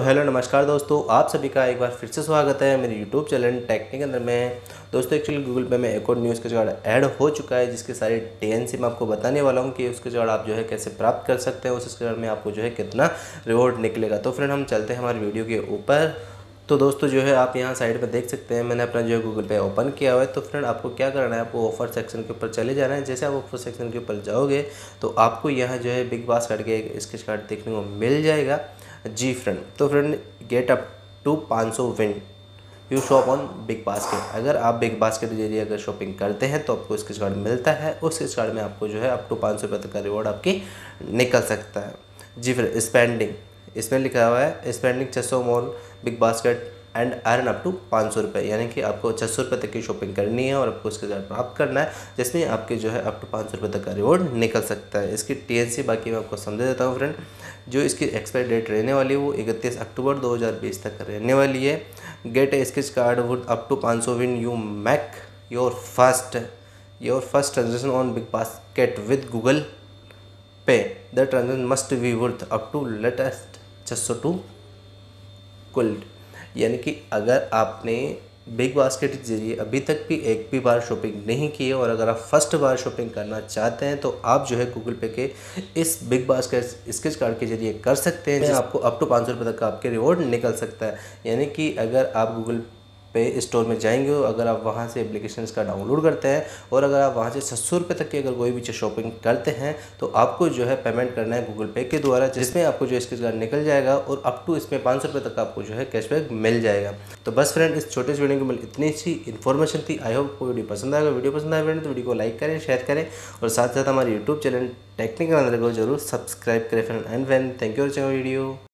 Hello नमस्कार दोस्तों, आप सभी का एक बार फिर से स्वागत है मेरे यूट्यूब चैनल टेक्निक अंदर में। दोस्तों एक्चुअली गूगल पे में एक और न्यूज़ का जुगाड़ ऐड हो चुका है, जिसके सारे टीएनसी मैं आपको बताने वाला हूं कि उसके जुगाड़ आप जो है कैसे प्राप्त कर सकते हैं, उसके जुगाड़ में आपको जो है कितना रिवॉर्ड निकलेगा। तो फ्रेंड हम चलते हैं हमारी वीडियो के ऊपर। तो दोस्तों जो है आप यहाँ साइड में देख सकते हैं, मैंने अपना जो है गूगल पे ओपन किया हुआ है। तो फ्रेंड आपको क्या करना है, आपको ऑफर सेक्शन के ऊपर चले जाना है। जैसे आप ऑफर सेक्शन के ऊपर जाओगे तो आपको यहाँ जो है बिग बास्केट के एक स्केच कार्ड देखने को मिल जाएगा। जी फ्रेंड, तो friend get up to 500 when you shop on big basket. अगर आप बिग बास्केट के जरिए अगर शॉपिंग करते हैं तो आपको स्केच कार्ड मिलता है। उस स्केच कार्ड में आपको जो है अप टू 500 रुपये तक का रिवॉर्ड आपकी निकल सकता है। जी फ्रेंड, स्पेंडिंग इसमें लिखा हुआ है spending 600 more big basket and earn up to 500 रुपये, यानी कि आपको 600 रुपये तक की शॉपिंग करनी है और आपको उसके साथ प्राप्त करना है, जिसमें आपके जो है अप टू 500 रुपये तक का रिवॉर्ड निकल सकता है। इसकी टीएनसी बाकी मैं आपको समझा देता हूँ फ्रेंड। जो इसकी एक्सपायरी डेट रहने वाली है वो 31 अक्टूबर 2020 तक रहने वाली है। Get a scratch card worth up to 500 when you make your first transaction on big basket with Google Pay. The transaction must be worth up to at least 600 to कुल्ड, यानी कि अगर आपने बिग बास्केट के जरिए अभी तक भी एक भी बार शॉपिंग नहीं की है और अगर आप फर्स्ट बार शॉपिंग करना चाहते हैं तो आप जो है गूगल पे के इस बिग बास्केट स्केच कार्ड के जरिए कर सकते हैं। आपको अप टू 500 रुपये तक का आपके रिवॉर्ड निकल सकता है। यानी कि अगर आप गूगल पे स्टोर में जाएंगे, अगर आप वहां से एप्लीकेशन का डाउनलोड करते हैं और अगर आप वहां से 600 रुपये तक की अगर कोई भी चीज़ शॉपिंग करते हैं तो आपको जो है पेमेंट करना है गूगल पे के द्वारा, जिसमें आपको जो स्केच कार्ड निकल जाएगा और अप टू इसमें 500 रुपये तक आपको जो है कैशबैक मिल जाएगा। तो बस फ्रेंड, इस छोटे से वीडियो में इतनी सी इन्फॉर्मेशन थी। आई होप वीडियो पसंद आएगा। वीडियो पसंद आए फ्रेंड तो वीडियो को लाइक करें, शेयर करें और साथ साथ हमारे यूट्यूब चैनल टेक्निकल अंदर को जरूर सब्सक्राइब करें friend. And friend, thank you for watching video.